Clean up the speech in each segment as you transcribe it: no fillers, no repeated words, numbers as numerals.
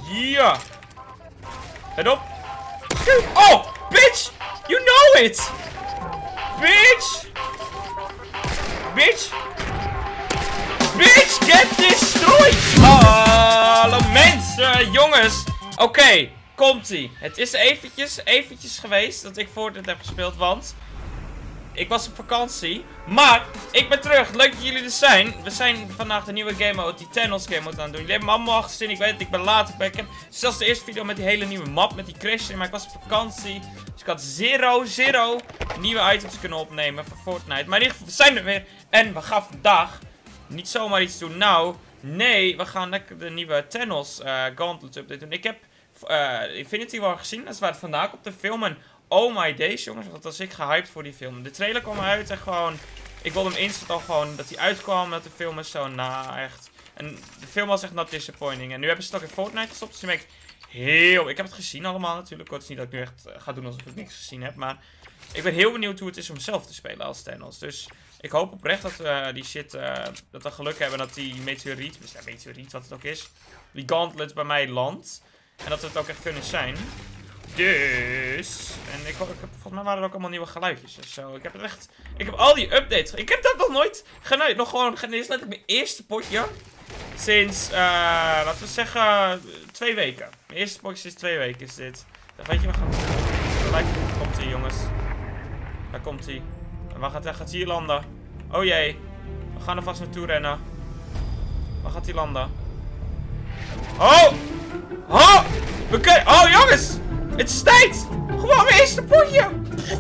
Ja. Let op. Oh, bitch. You know it. Bitch. Bitch. Bitch, get destroyed. Hallo mensen, jongens. Oké, komt-ie. Het is eventjes geweest dat ik Fortnite heb gespeeld, want ik was op vakantie. Maar ik ben terug. Leuk dat jullie er zijn. We zijn vandaag de nieuwe game mode, die Thanos game mode aan het doen. Jullie hebben me allemaal al gezien. Ik weet het, ik ben laat. Ik heb zelfs de eerste video met die hele nieuwe map, met die crash. Maar ik was op vakantie. Dus ik had zero nieuwe items kunnen opnemen voor Fortnite. Maar in ieder geval, we zijn er weer. En we gaan vandaag niet zomaar iets doen. Nou, nee, we gaan lekker de nieuwe Thanos Gauntlet update doen. Ik heb Infinity War gezien. Dat is waar het vandaan komt, de film. En oh my days, jongens, wat was ik gehyped voor die film. De trailer kwam uit en gewoon, ik wilde hem instant al gewoon dat hij uitkwam, dat de film is zo, nou echt. En de film was echt not disappointing. En nu hebben ze het ook in Fortnite gestopt, dus nu ben ik ik heb het gezien allemaal natuurlijk. Het is niet dat ik nu echt ga doen alsof ik niks gezien heb, maar ik ben heel benieuwd hoe het is om zelf te spelen als Thanos. Dus ik hoop oprecht dat die shit, dat we geluk hebben dat die meteoriet, wat het ook is, die gauntlet bij mij landt. En dat we het ook echt kunnen zijn. Dus, en volgens mij waren er ook allemaal nieuwe geluidjes en zo. Ik heb al die updates. Ik heb dat nog nooit gedaan. Nog gewoon, dit is letterlijk mijn eerste potje. Sinds, laten we zeggen, 2 weken. Mijn eerste potje sinds 2 weken is dit. Dan weet je, we gaan gelijk. Komt ie, jongens. Daar komt hij. En waar gaat hij hier landen? Oh jee. We gaan er vast naartoe rennen. Waar gaat hij landen? Oh! Oh! Oh, jongens! Het is tijd! Gewoon mijn eerste potje!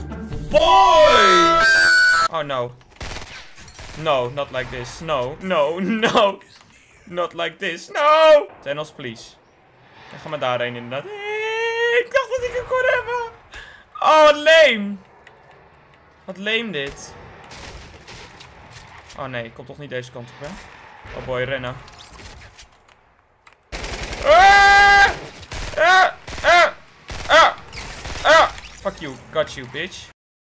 Boy! Oh, no. No, not like this. No. Not like this. No! Thanos, please. Dan gaan we daarheen inderdaad. Ik dacht dat ik hem kon hebben. Oh, wat lame. Wat lame dit. Oh nee, ik kom toch niet deze kant op, hè? Oh boy, rennen. Fuck you, got you, bitch.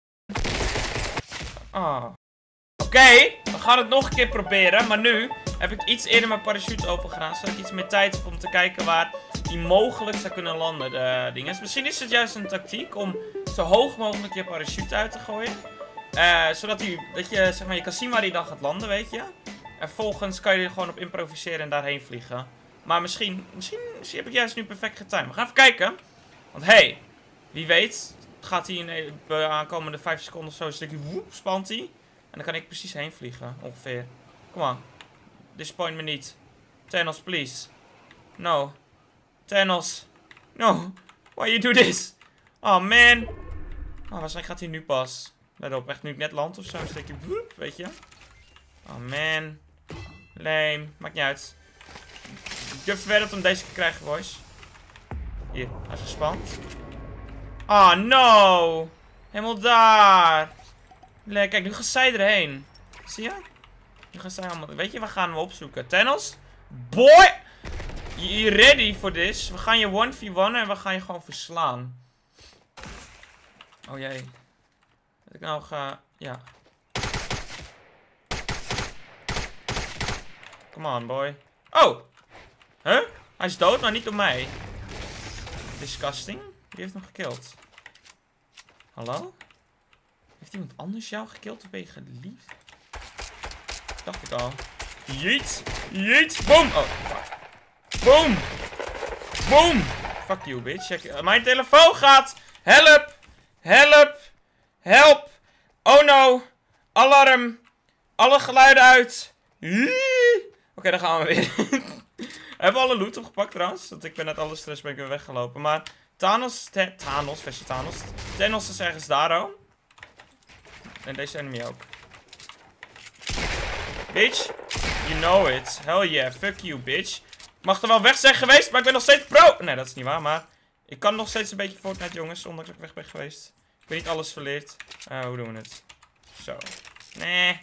Oké, we gaan het nog een keer proberen. Maar nu heb ik iets eerder mijn parachute open gedaan. Zodat ik iets meer tijd heb om te kijken waar die mogelijk zou kunnen landen. De dingen. Dus misschien is het juist een tactiek om zo hoog mogelijk je parachute uit te gooien. Zodat dat je, zeg maar, je kan zien waar hij dan gaat landen, weet je. En vervolgens kan je er gewoon op improviseren en daarheen vliegen. Maar misschien heb ik juist nu perfect getimed. We gaan even kijken. Want hey, wie weet gaat hij in de aankomende 5 seconden of zo een stukje woep, spant hij. En dan kan ik precies heen vliegen, ongeveer. Kom aan. Disappoint me niet. Thanos, please. No. Thanos. No. Why you do this? Oh man. Oh, waarschijnlijk gaat hij nu pas. Let op, echt nu ik net land of zo. Een stukje woep, weet je. Oh man. Lame. Maakt niet uit. Ik durf verder om deze te krijgen, boys. Hier, hij is gespand. Oh no. Helemaal daar. Nee, kijk, nu gaan zij erheen. Zie je? Nu gaan zij allemaal. Weet je, we gaan hem opzoeken. Thanos. Boy. You ready for this? We gaan je 1v1 en we gaan je gewoon verslaan. Oh jee. Dat ik nou ga. Ja. Come on, boy. Oh. Huh? Hij is dood, maar niet door mij. Disgusting. Wie heeft hem gekild? Hallo? Heeft iemand anders jou gekild of ben je geliefd? Dacht ik al. Jeet. Jeet. Boom. Oh, fuck. Boom. Boom. Fuck you, bitch. Check. Mijn telefoon gaat. Help. Help. Help. Oh no. Alarm. Alle geluiden uit. Oké, dan gaan we weer. Hebben we alle loot opgepakt trouwens? Want ik ben net alle stress ben ik weer weggelopen. Maar Thanos versus Thanos. Thanos is ergens daar, oh. En deze enemy ook. Bitch. You know it. Hell yeah. Fuck you, bitch. Ik mag er wel weg zijn geweest, maar ik ben nog steeds pro. Nee, dat is niet waar, maar ik kan nog steeds een beetje Fortnite, jongens. Ondanks dat ik weg ben geweest. Ik ben niet alles verleerd. Hoe doen we het? Zo. Nee.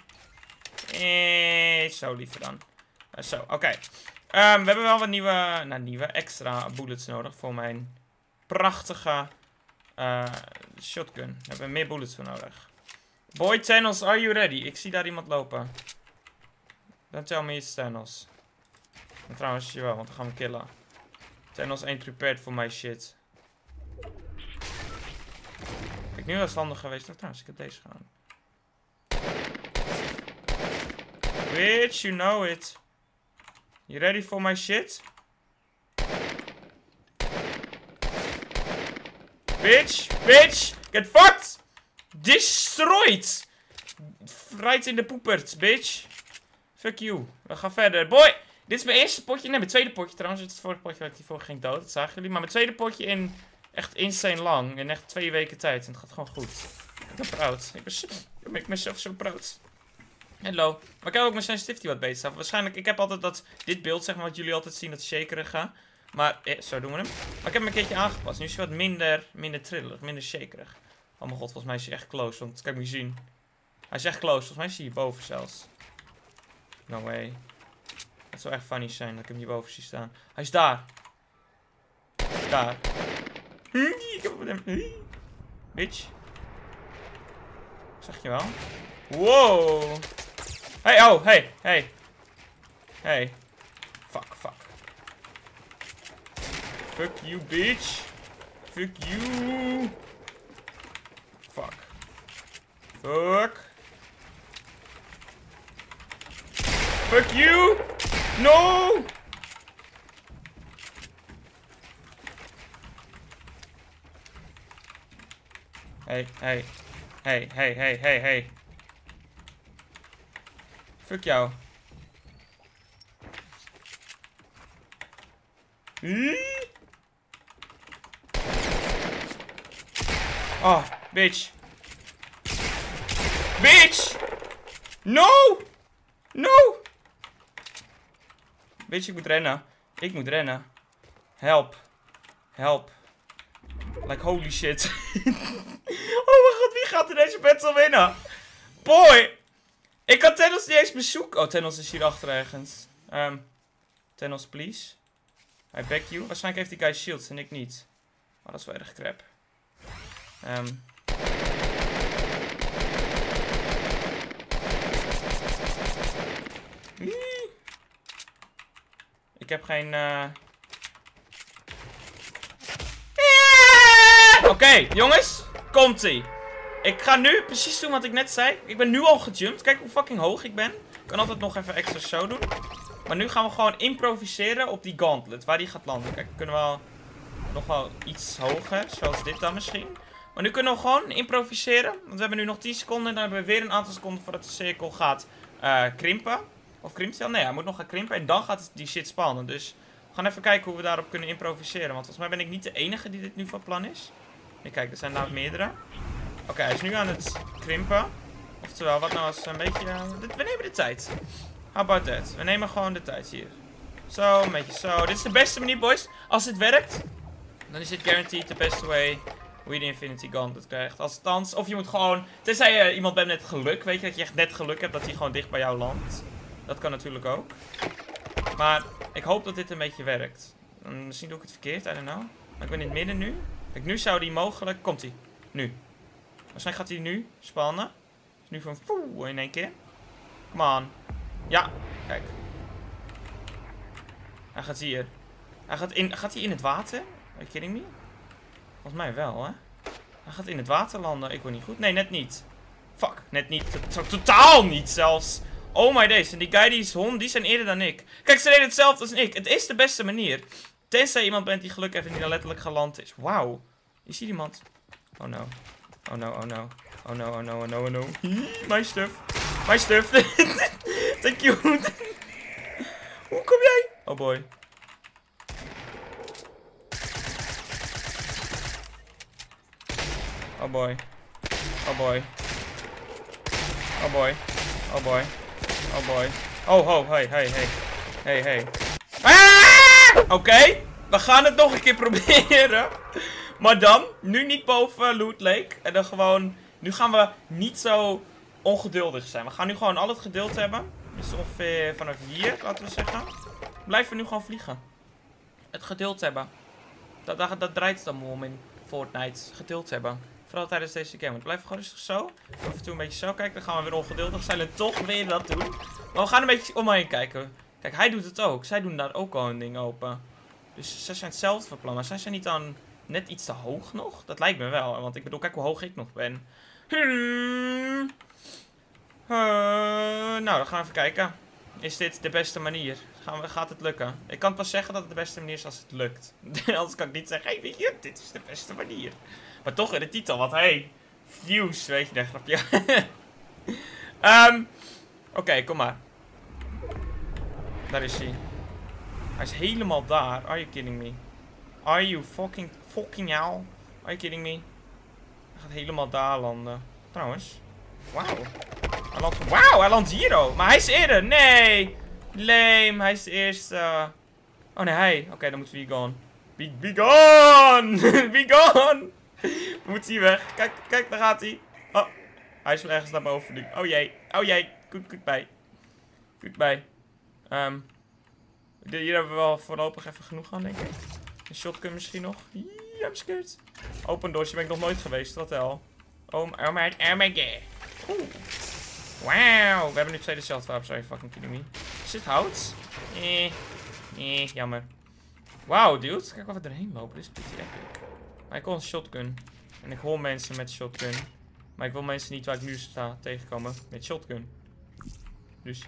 Zo liever dan. Zo, oké. We hebben wel wat nieuwe extra bullets nodig voor mijn prachtige shotgun. We hebben meer bullets voor nodig. Boy Thanos, are you ready? Ik zie daar iemand lopen. Don't tell me it's Thanos. En trouwens, jawel, want dan gaan we killen. Tennos ain't prepared for my shit. Kijk, nu was het handig geweest. Nou, trouwens, ik heb deze gedaan. Bitch, you know it. You ready for my shit? Bitch, bitch, get fucked! Destroyed! Right in de poepert, bitch. Fuck you. We gaan verder. Boy, dit is mijn eerste potje. Nee, mijn tweede potje trouwens. Het vorige potje werd hiervoor ging dood. Dat zagen jullie. Maar mijn tweede potje in echt insane lang. In echt 2 weken tijd. En het gaat gewoon goed. Ik ben proud. Ik ben mezelf zo proud. Hello. Maar ik heb ook mijn sensitivity wat beter staan. Waarschijnlijk, ik heb altijd dit beeld, zeg maar, wat jullie altijd zien, dat shakerige. Maar, zo doen we hem. Maar ik heb hem een keertje aangepast. Nu is hij wat minder trillerig, minder shakerig. Oh mijn god, volgens mij is hij echt close. Want, kijk, moet je zien. Hij is echt close. Volgens mij is hij hierboven zelfs. No way. Dat zou echt funny zijn dat ik hem hierboven zie staan. Hij is daar. Daar. Ik heb hem. Bitch. Zeg je wel? Wow. Hey, oh, hey, hey. Hey. Fuck. Fuck you, bitch. Fuck you. Fuck. Fuck you. No. Hey. Fuck jou. Oh, bitch. Bitch! No! Bitch, ik moet rennen. Help. Like, holy shit. Oh mijn god, wie gaat er deze battle winnen? Boy! Ik kan Tennos niet eens bezoeken. Oh, Tennos is hier achter ergens. Tennos, please. I beg you. Waarschijnlijk heeft die guy shields en ik niet. Oh, dat is wel erg crap. Ik heb geen... Oké, jongens. Komt-ie. Ik ga nu precies doen wat ik net zei. Ik ben nu al gejumpt. Kijk hoe fucking hoog ik ben. Ik kan altijd nog even extra show doen. Maar nu gaan we gewoon improviseren op die gauntlet. Waar die gaat landen. Kijk, we kunnen wel nog wel iets hoger. Zoals dit dan misschien. Maar nu kunnen we gewoon improviseren. Want we hebben nu nog 10 seconden. En dan hebben we weer een aantal seconden voordat de cirkel gaat krimpen. Of krimpt hij al? Nee, hij moet nog gaan krimpen. En dan gaat die shit spannen. Dus we gaan even kijken hoe we daarop kunnen improviseren. Want volgens mij ben ik niet de enige die dit nu van plan is. Nee, kijk, er zijn nou meerdere. Oké, hij is nu aan het krimpen. Oftewel, wat nou als een beetje... we nemen de tijd. How about that? We nemen gewoon de tijd hier. Zo, een beetje zo. Dit is de beste manier, boys. Als dit werkt, dan is dit guaranteed de beste way hoe je de Infinity Gauntlet krijgt. Althans, of je moet gewoon... Tenzij je iemand bent met geluk, weet je, dat je echt net geluk hebt dat hij gewoon dicht bij jou landt. Dat kan natuurlijk ook. Maar ik hoop dat dit een beetje werkt. Misschien doe ik het verkeerd, I don't know. Maar ik ben in het midden nu. Kijk, nu zou die mogelijk... Komt hij. Nu. Waarschijnlijk gaat hij nu spannen. Dus nu van... Poeh, in één keer. Come on. Ja. Kijk. Hij gaat hier. Gaat hij in het water? Are you kidding me? Volgens mij wel, hè? Hij gaat in het water landen. Ik word niet goed. Nee, net niet. Fuck. Net niet. Totaal niet zelfs. Oh my days. En die guy die is hond, die zijn eerder dan ik. Kijk, ze deden hetzelfde als ik. Het is de beste manier. Tenzij iemand bent die geluk heeft en die dan letterlijk geland is. Wauw. Is hier iemand? Oh no. Oh no, oh no. Oh no, oh no, oh no, oh no. My stuff. My stuff. Thank you. Hoe kom jij? Oh boy. Oh boy. Oh boy. Oh boy. Oh boy. Oh boy. Oh, oh, hey. Ah! Oké. We gaan het nog een keer proberen. Maar dan, nu niet boven Loot Lake. En dan gewoon, nu gaan we niet zo ongeduldig zijn. We gaan nu gewoon al het geduld hebben. Dus ongeveer vanaf hier, laten we zeggen. Blijven we nu gewoon vliegen. Het geduld hebben. Dat draait het allemaal om in Fortnite. Geduld hebben. Vooral tijdens deze game. We blijven gewoon rustig zo. Af en toe een beetje zo kijken. Dan gaan we weer ongeduldig zijn en toch weer dat doen. Maar we gaan een beetje om me heen kijken. Kijk, hij doet het ook. Zij doen daar ook al een ding open. Dus ze zijn hetzelfde van plan. Maar zijn ze niet dan net iets te hoog nog? Dat lijkt me wel. Want ik bedoel, kijk hoe hoog ik nog ben. Nou, dan gaan we even kijken. Is dit de beste manier? Gaat het lukken? Ik kan pas zeggen dat het de beste manier is als het lukt. Anders kan ik niet zeggen, hey, weet je, dit is de beste manier. Maar toch in de titel, want hey, views, weet je, dat grapje. Oké, kom maar. Daar is hij. Hij is helemaal daar. Are you kidding me? Are you fucking hell? Are you kidding me? Hij gaat helemaal daar landen. Trouwens. Wauw. Hij landt hier ook. Maar hij is eerder. Nee. Lame. Hij is de eerste. Oh nee, hij. Oké, dan moeten we hier gaan. Be gone. Be gone. We moeten hier weg. Kijk, daar gaat hij. Oh. Hij is wel ergens naar boven nu. Oh jee. Oh jee. Goodbye. Goodbye. Hier hebben we wel voorlopig even genoeg aan, denk ik. Een shotgun misschien nog. I'm scared. Open doors, ben ik nog nooit geweest. Wat wel. Oh my god. Oeh. Wauw. We hebben nu 2 dezelfde wapens. Sorry, fucking kidding me. Is dit hout? Jammer. Wauw, dude. Kijk of we erheen lopen. Dit is pretty epic. Maar ik wil een shotgun. En ik hoor mensen met shotgun. Maar ik wil mensen niet waar ik nu sta tegenkomen met shotgun. Dus.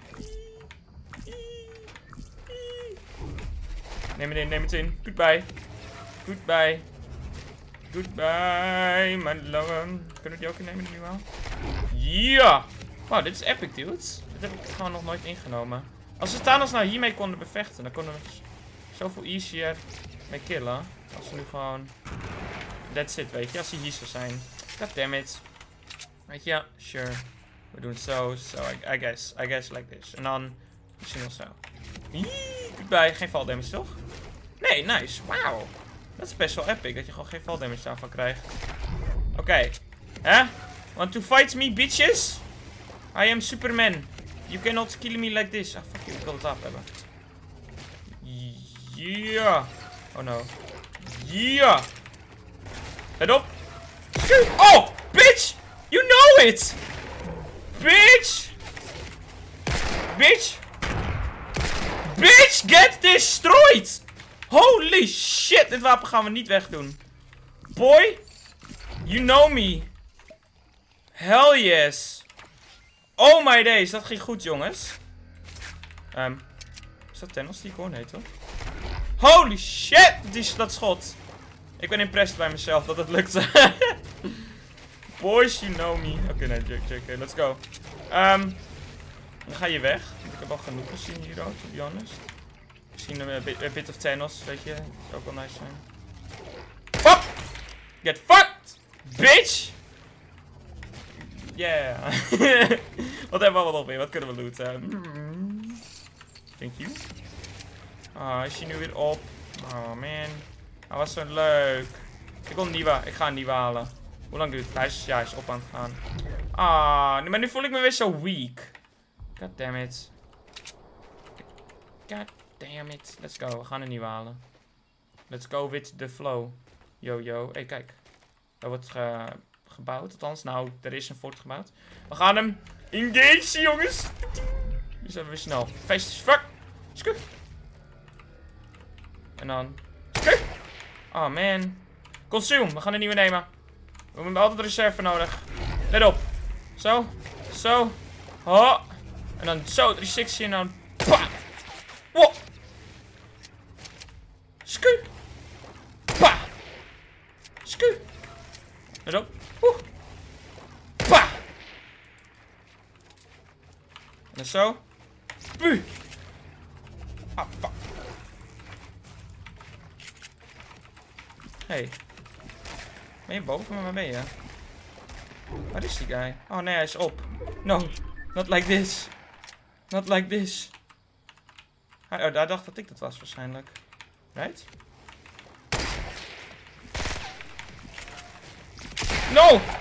Neem het in. Goodbye. Goodbye. Goodbye, mijn longen. Kunnen we die ook innemen nu al? Ja! Wow, dit is epic, dudes. Dit heb ik gewoon nog nooit ingenomen. Als we Thanos nou hiermee konden bevechten, dan konden we zoveel easier mee killen. Als we nu gewoon... That's it, weet je. Als hij hier zou zijn. Goddammit. Weet je, sure. We doen het zo. I guess like this. En dan misschien wel zo. Goodbye. Geen fall damage, toch? Nee, nice. Wauw. Dat is best wel epic, dat je gewoon geen fall damage daarvan krijgt. Oké. Hè? Want to fight me, bitches? I am Superman. You cannot kill me like this. Ah, fuck you. Ik wil het af hebben. Yeah. Oh no. Yeah. Let op. Oh, bitch. You know it. Bitch. Bitch. Bitch, get destroyed. Holy shit. Dit wapen gaan we niet wegdoen. Boy. You know me. Hell yes. Oh my days. Dat ging goed, jongens. Is dat Thanos die ik hoor? Nee, toch? Holy shit. Dat schot. Ik ben impressed bij mezelf dat het lukte. Boys, you know me. Oké, nee, JK. Let's go. Dan ga je weg. Ik heb al genoeg gezien hier, to be honest. Misschien een bit of Thanos, weet je. Dat zou ook wel nice zijn. Fuck! Get fucked! Bitch! Yeah. Wat hebben we allemaal nog weer? Wat kunnen we looten? Thank you. Ah, is je nu weer op? Oh man. Dat was zo leuk. Ik wil een nieuwe. Ik ga een nieuwe halen. Hoe lang duurt het? Hij is op aan het gaan. Ah, maar nu voel ik me weer zo weak. God damn it. God damn it. Let's go. We gaan een nieuwe halen. Let's go with the flow. Yo. Hey, kijk. Er wordt gebouwd. Althans, nou, er is een fort gebouwd. We gaan hem engage, jongens. Dus hebben we snel. Fast as fuck. Skuk. En dan. Skuk. Oh man. Consume. We gaan een nieuwe nemen. We hebben altijd reserve nodig. Let op. Zo. Zo. Ho. En dan zo. 360 en dan. Pa. Wow. Sku. Pa. Sku. Let op. Pa. En dan zo. Puh. Ah, fuck. Hey. Ben je boven me? Waar ben je? Waar is die guy? Oh nee, hij is op. No. Not like this. Not like this. Hij dacht dat ik dat was waarschijnlijk. Right? No!